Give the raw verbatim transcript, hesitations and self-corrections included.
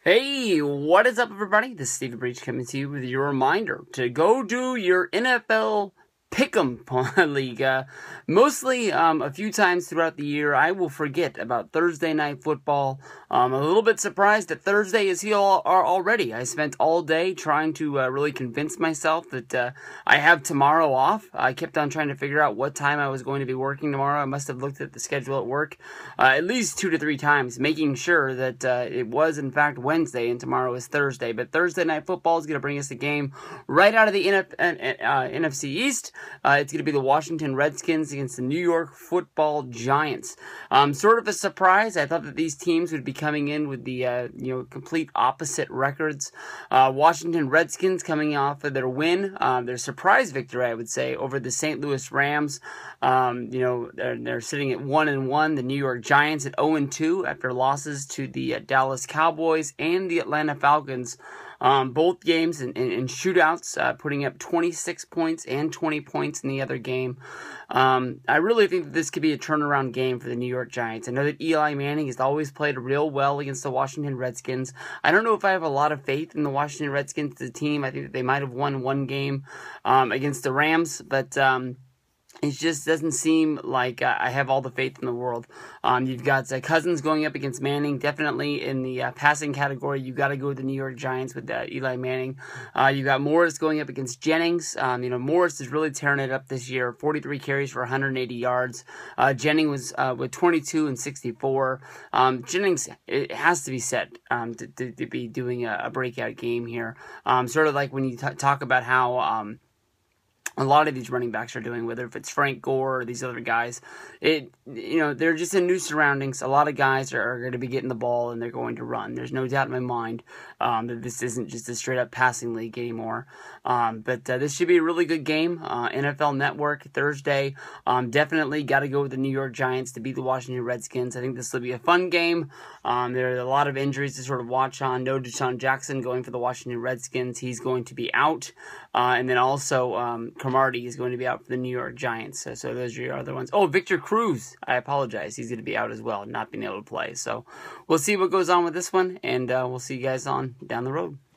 Hey, what is up, everybody? This is Stephen Breach coming to you with your reminder to go do your N F L Pick'em League. Uh, mostly, um, a few times throughout the year, I will forget about Thursday Night Football. I'm a little bit surprised that Thursday is here already. I spent all day trying to uh, really convince myself that uh, I have tomorrow off. I kept on trying to figure out what time I was going to be working tomorrow. I must have looked at the schedule at work uh, at least two to three times, making sure that uh, it was, in fact, Wednesday and tomorrow is Thursday. But Thursday Night Football is going to bring us a game right out of the N F C East. Uh, it's going to be the Washington Redskins against the New York Football Giants. Um, sort of a surprise. I thought that these teams would be coming in with the uh, you know complete opposite records. Uh, Washington Redskins coming off of their win, um, their surprise victory, I would say, over the Saint Louis Rams. Um, you know they're, they're sitting at one and one. The New York Giants at zero and two after losses to the uh, Dallas Cowboys and the Atlanta Falcons. Um, both games in, in, in shootouts, uh, putting up twenty-six points and twenty points in the other game. Um, I really think that this could be a turnaround game for the New York Giants. I know that Eli Manning has always played real well against the Washington Redskins. I don't know if I have a lot of faith in the Washington Redskins as a team. I think that they might have won one game um, against the Rams, but um, it just doesn't seem like uh, I have all the faith in the world. Um, you've got uh, Cousins going up against Manning. Definitely in the uh, passing category, you got to go with the New York Giants with uh, Eli Manning. Uh, you got Morris going up against Jennings. Um, you know, Morris is really tearing it up this year. forty-three carries for one hundred eighty yards. Uh, Jennings was uh, with twenty-two and sixty-four. Um, Jennings, it has to be said um, to, to, to be doing a, a breakout game here. Um, sort of like when you t- talk about how Um, a lot of these running backs are doing, whether if it's Frank Gore or these other guys, it you know they're just in new surroundings. A lot of guys are, are going to be getting the ball and they're going to run. There's no doubt in my mind um, that this isn't just a straight up passing league anymore. Um, but uh, this should be a really good game. Uh, N F L Network Thursday. Um, definitely got to go with the New York Giants to beat the Washington Redskins. I think this will be a fun game. Um, there are a lot of injuries to sort of watch on. No Deshaun Jackson going for the Washington Redskins. He's going to be out, uh, and then also Um, Cromartie is going to be out for the New York Giants. So, so those are your other ones. Oh, Victor Cruz. I apologize. He's going to be out as well, not being able to play. So we'll see what goes on with this one, and uh, we'll see you guys on down the road.